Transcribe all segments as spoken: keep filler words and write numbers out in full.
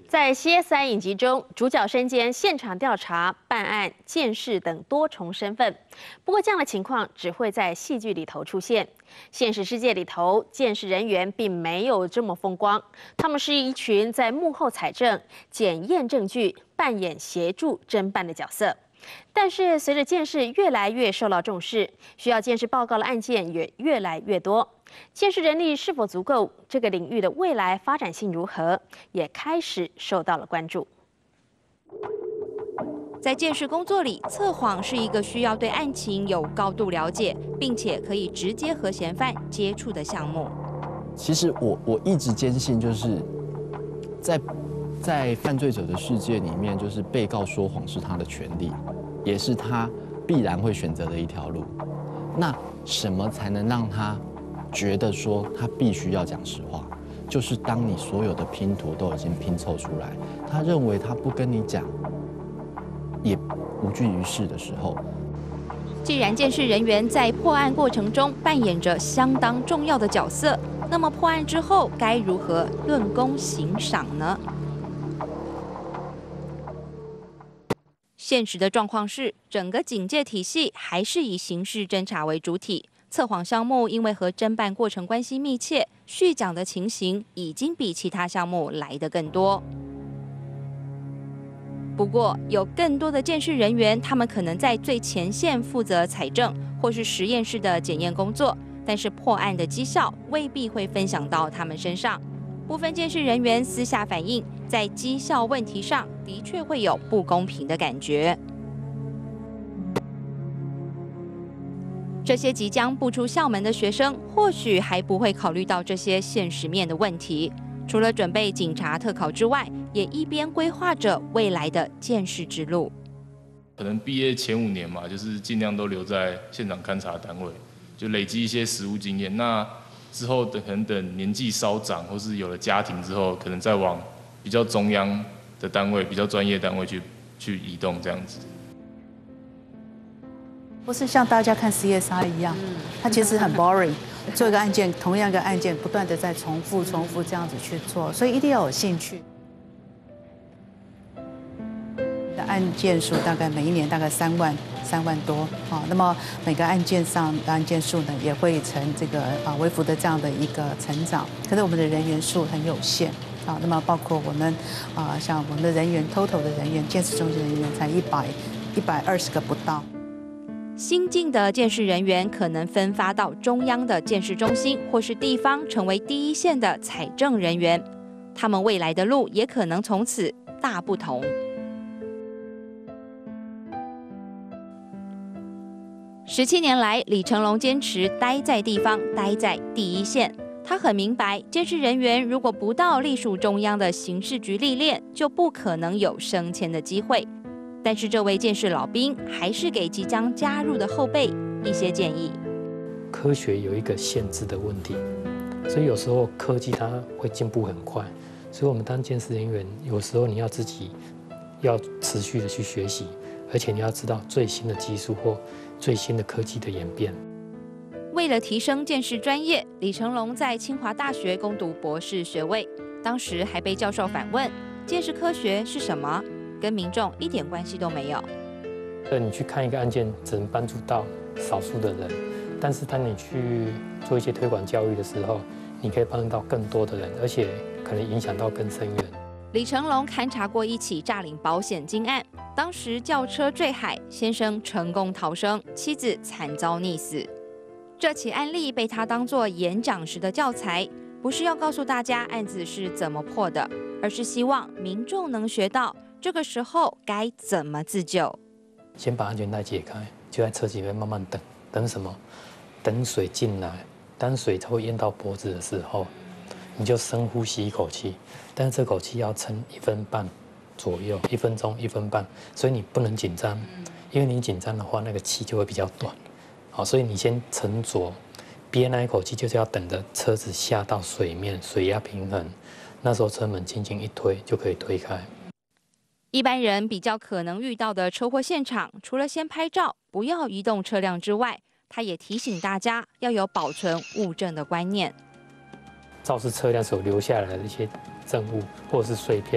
在 C S I 影集中，主角身兼现场调查、办案、监视等多重身份。不过，这样的情况只会在戏剧里头出现。现实世界里头，监视人员并没有这么风光。他们是一群在幕后采证、检验证据、扮演协助侦办的角色。但是，随着监视越来越受到重视，需要监视报告的案件也越来越多。监视人力是否足够？这个领域的未来发展性如何？也开始受到了关注。 在监视工作里，测谎是一个需要对案情有高度了解，并且可以直接和嫌犯接触的项目。 其实我我一直坚信，就是在在犯罪者的世界里面，就是被告说谎是他的权利，也是他必然会选择的一条路。那什么才能让他觉得说他必须要讲实话？就是当你所有的拼图都已经拼凑出来，他认为他不跟你讲也无济于事的时候。 既然监视人员在破案过程中扮演着相当重要的角色，那么破案之后该如何论功行赏呢？现实的状况是，整个警戒体系还是以刑事侦查为主体。测谎项目因为和侦办过程关系密切，续讲的情形已经比其他项目来得更多。不过，有更多的监视人员，他们可能在最前线负责采证或是实验室的检验工作，但是破案的绩效未必会分享到他们身上。部分监视人员私下反映，在绩效问题上的确会有不公平的感觉。这些即将步出校门的学生，或许还不会考虑到这些现实面的问题。除了准备警察特考之外，也一边规划着未来的监视之路。 可能毕业前五年嘛，就是尽量都留在现场勘查单位，就累积一些实务经验。那之后等可能等年纪稍长，或是有了家庭之后，可能再往比较中央的单位、比较专业单位去去移动这样子。 不是像大家看 C S I 一样，它其实很 boring。做一个案件，同样一个案件，不断的在重复、重复这样子去做，所以一定要有兴趣。案件数大概每一年大概三万三万多啊，那么每个案件上的案件数呢也会呈这个啊微幅的这样的一个成长，可是我们的人员数很有限啊，那么包括我们啊像我们的人员 total 的人员，监视中心人员才一百一百二十个不到。 新进的监视人员可能分发到中央的监视中心，或是地方成为第一线的采证人员，他们未来的路也可能从此大不同。十七年来，李成龙坚持待在地方，待在第一线。他很明白，监视人员如果不到隶属中央的刑事局历练，就不可能有升迁的机会。但是这位监视老兵还是给即将加入的后辈一些建议。 科学有一个限制的问题，所以有时候科技它会进步很快，所以我们当监视人员，有时候你要自己要持续的去学习，而且你要知道最新的技术或最新的科技的演变。 为了提升监视专业，李成龙在清华大学攻读博士学位，当时还被教授反问：监视科学是什么？跟民众一点关系都没有。 呃，你去看一个案件，只能帮助到少数的人，但是当你去做一些推广教育的时候，你可以帮助到更多的人，而且可能影响到更深远。 李成龙勘察过一起诈领保险金案，当时轿车坠海，先生成功逃生，妻子惨遭溺死。这起案例被他当作演讲时的教材，不是要告诉大家案子是怎么破的，而是希望民众能学到这个时候该怎么自救。 先把安全带解开，就在车前面慢慢等，等什么？等水进来。当水才会淹到脖子的时候，你就深呼吸一口气，但是这口气要撑一分半左右，一分钟一分半，所以你不能紧张，因为你紧张的话，那个气就会比较短。好，所以你先沉着，憋那一口气，就是要等着车子下到水面，水压平衡，那时候车门轻轻一推就可以推开。 一般人比较可能遇到的车祸现场，除了先拍照，不要移动车辆之外，他也提醒大家要有保存物证的观念。 肇事车辆所留下来的一些证物或者是碎片，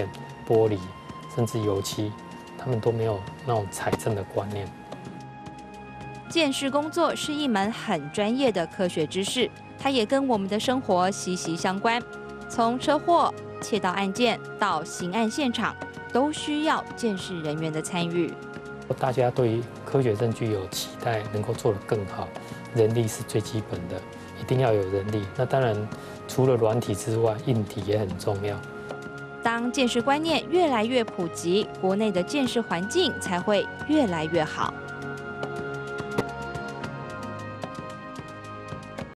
玻璃，甚至油漆，他们都没有那种财政的观念。 鉴识工作是一门很专业的科学知识，它也跟我们的生活息息相关。从车祸、窃盗案件到刑案现场，都需要鉴识人员的参与。 大家对于科学证据有期待，能够做得更好，人力是最基本的，一定要有人力。那当然，除了软体之外，硬体也很重要。 当鉴识观念越来越普及，国内的鉴识环境才会越来越好。